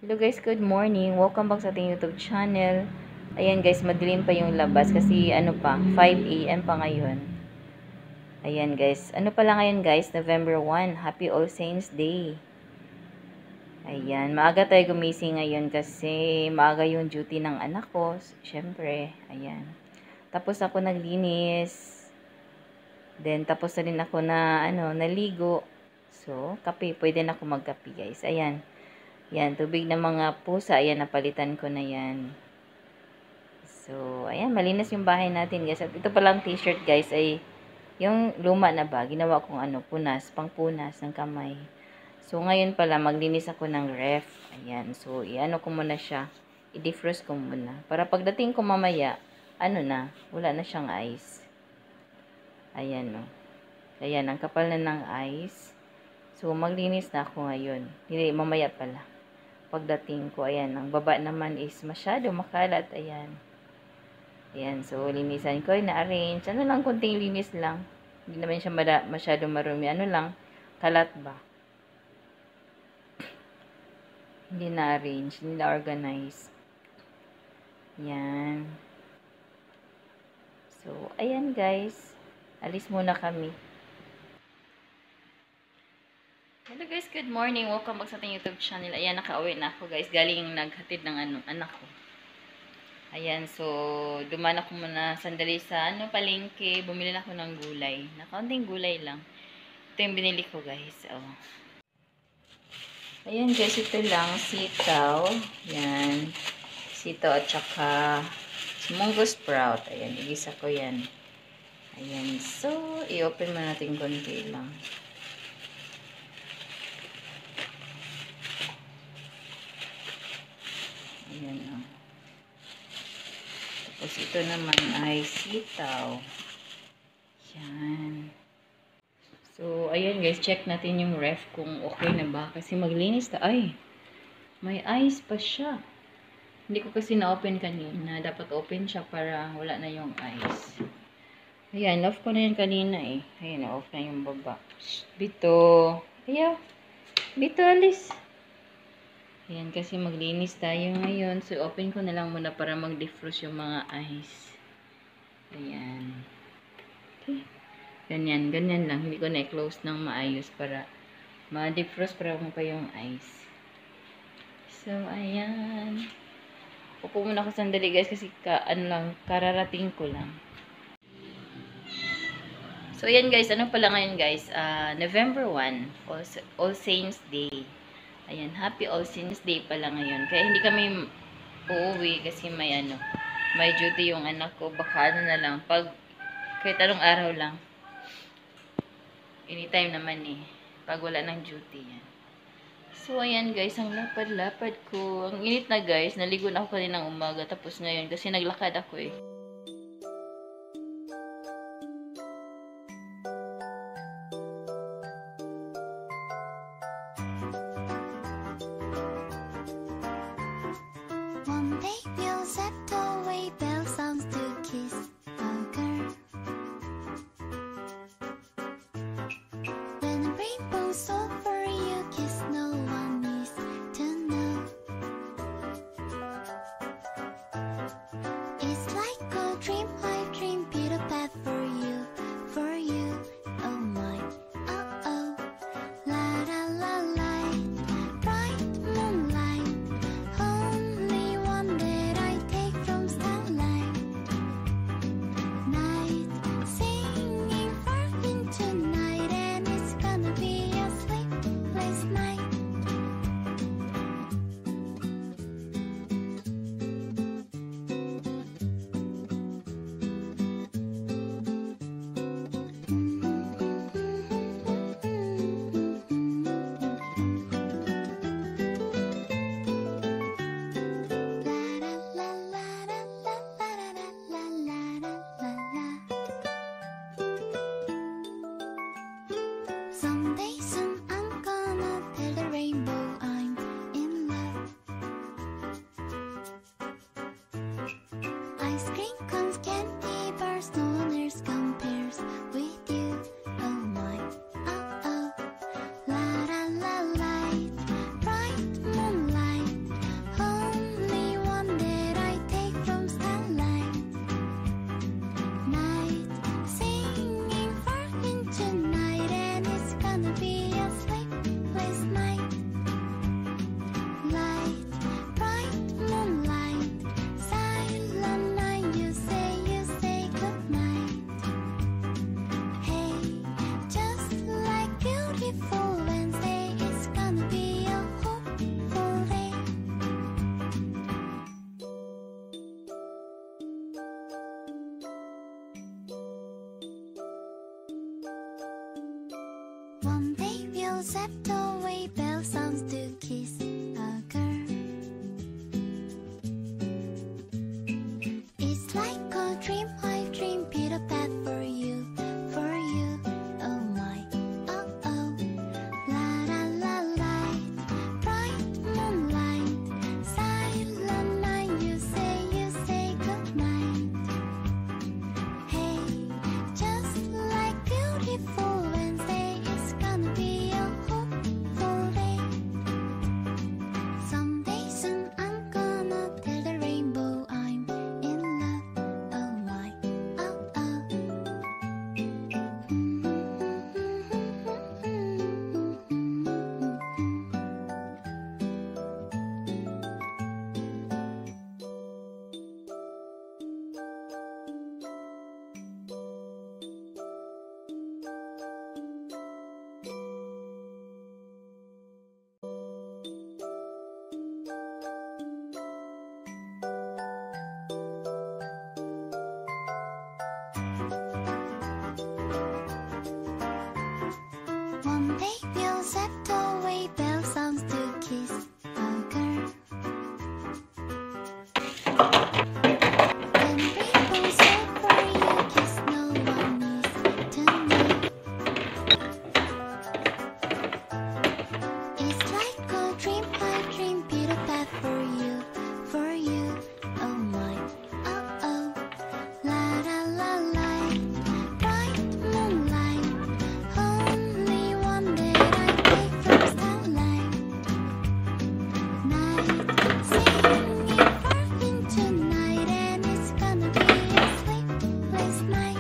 Hello guys, good morning. Welcome back sa ating YouTube channel. Ayan guys, madilim pa yung labas kasi ano pa, 5 AM pa ngayon. Ayan guys, ano pala ngayon guys, November 1. Happy All Saints Day. Ayan, maaga tayo gumising ngayon kasi maaga yung duty ng anak ko. Syempre, ayan. Tapos ako naglinis. Then tapos na rin ako na naligo. So, kape, pwede na ako magkape guys. Ayan. Yan, tubig ng mga pusa. Ayan, napalitan ko na yan. So, ayan, malinis yung bahay natin, guys. At ito palang t-shirt, guys, ay yung luma na ba. Ginawa kong punas, pangpunas ng kamay. So, ngayon pala, maglinis ako ng ref. Ayan, so, i-ano ko muna siya. I-defrost ko muna. Para pagdating ko mamaya, wala na siyang ice. Ayan, no. Ayan, ang kapal na ng ice. So, maglinis na ako ngayon. Hindi, mamaya pala. Pagdating ko, ayan, ang baba naman is masyado makalat, ayan. Ayan, so, linisan ko, na-arrange. Ano lang, kunting linis lang. Hindi naman siya masyado marumi. Ano lang, kalat ba? Hindi na-arrange, hindi na-organize. Ayan. So, ayan guys. Alis muna kami. Hello guys, good morning. Welcome back sa ating YouTube channel. Ayan, nakauwi na ako guys. Galing naghatid ng anak ko. Ayan, so dumaan ako muna sandali sa palengke. Bumili na ako ng gulay. Nakaunting gulay lang. Ito yung binili ko guys. Oh. Ayan guys, ito lang. Sitaw. Ayan. Sitaw at saka munggo sprout. Ayan, igisa ko yan. Ayan, so i-open mo natin konti lang. Ayan, oh. Tapos ito naman ay sitaw. Ayan. So, ayan guys, check natin yung ref kung okay na ba. Kasi maglinis na. Ay, may ice pa siya. Hindi ko kasi na-open kanina. Dapat open siya para wala na yung ice. Ayan, off ko na yan kanina eh. Ayan, off na yung baba. Bito. Ayaw. Bito, alis. Ayan, kasi maglinis tayo ngayon. So, open ko na lang muna para mag-defrost yung mga ice. Ayan. Okay. Ganyan, ganyan lang. Hindi ko na-close ng maayos para ma-defrost para mo pa yung ice. So, ayan. Upo muna ako sandali guys kasi kararating ko lang. So, ayan guys. Ano pala ngayon guys? November 1. All Saints Day. Ayan, Happy All Saints Day pala ngayon. Kaya hindi kami uuwi kasi may duty yung anak ko. Baka na lang. Kahit anong araw lang. Anytime naman eh. Pag wala ng duty yan. So, ayan guys, ang lapad-lapad ko. Ang init na guys. Naligo na ako kaninang umaga. Tapos ngayon, kasi naglakad ako eh. One day we'll set away bell sounds to kiss a girl. It's like a dream I dream, Peter Pat for you, for you. Oh my, oh oh. La la la la. Bright moonlight, silent night. You say good night. Hey, just like beautiful Wednesday, it's gonna be a hopeful day. Someday soon I'm gonna tell the rainbow I'm in love. Oh my, oh oh. One day we'll set away bell sounds to kiss a girl. When rainbows over you kiss, no one is to know. It's like a dream I dream, Peter Pat for you, for you. Oh my, oh oh. La la la la. Bright moonlight, only one that I take from starlight. Night, singing perfect tonight, and it's gonna be a sleepless night.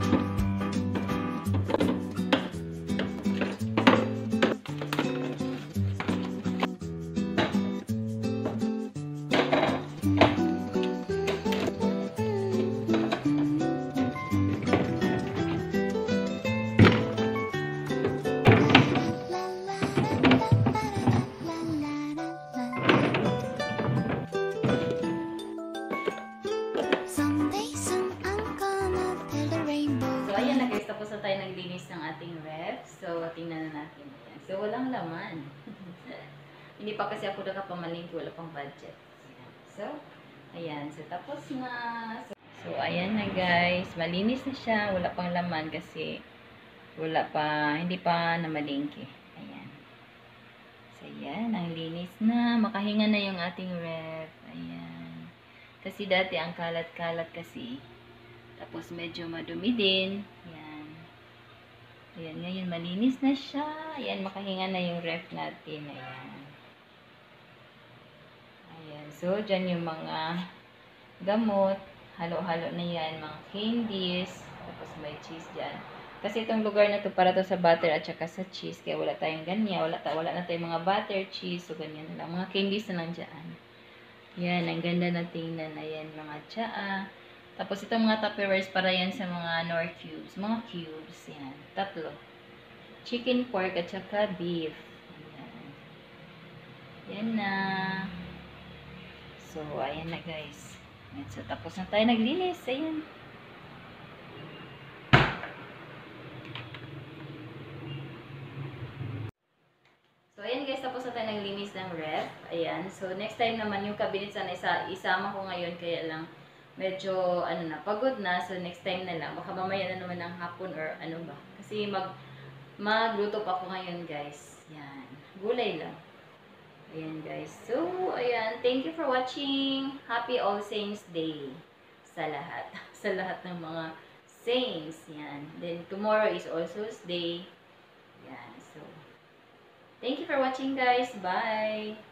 Someday soon I'm gonna tell the rainbow. So, ayan na guys, tapos na tayo naglinis ng ating ref. So, tingnan na natin. Ayan. So, walang laman. Hindi pa kasi ako nakapamalingki, wala pang budget. Ayan. So, ayan. So, tapos na. So, ayan na guys. Malinis na siya. Wala pang laman kasi wala pa, hindi pa namalingki. Ayan. So, ayan. Ang linis na. Makahinga na yung ating ref. Ayan. Kasi dati ang kalat-kalat kasi. Tapos medyo madumi din. Ayan. Ayan, ngayon malinis na siya. Ayan, makahinga na yung ref natin. Ayan. Ayan. So, dyan yung mga gamot. Halo-halo na yan. Mga candies. Tapos may cheese dyan. Kasi itong lugar na to para to sa butter at saka sa cheese. Kaya wala tayong ganyan. Wala na tayong mga butter, cheese. So, ganyan na lang. Mga candies na lang dyan. Yan, ang ganda na tingnan. Ayan, mga tsaa. Tapos itong mga Tupperwares para yan sa mga Nor cubes. Mga cubes, yan. 3. Chicken, pork, at saka beef. Ayan. Yan na. So, ayan na guys. Ayan, so, tapos na tayo naglinis. Ayan. So, ayan guys, tapos na tayo naglinis ng ref. Ayan. So, next time naman yung cabinet sana isama ko ngayon. Kaya lang, medyo, pagod na. So, next time na lang. Baka mamaya na naman ng hapon or ano ba. Kasi magluto pa ako ngayon guys. Yan. Gulay lang. Ayan guys. So, ayan. Thank you for watching. Happy All Saints Day. Sa lahat. Sa lahat ng mga saints. Yan. Then, tomorrow is All Souls Day. Yan. So, thank you for watching guys. Bye!